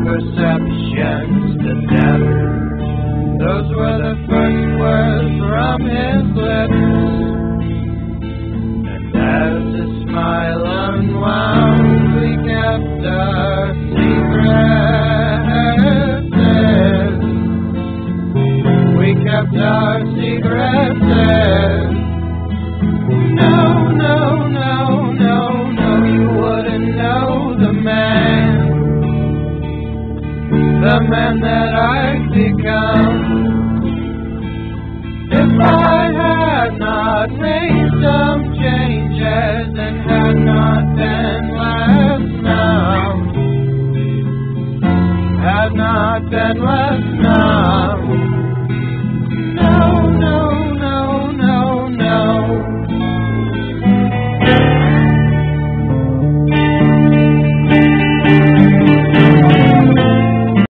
perceptions to death. Those were the first words from his lips. And as his smile unwound, we kept our secrets. We kept our secrets. No, no, no, no, no, you wouldn't know the man that I've become.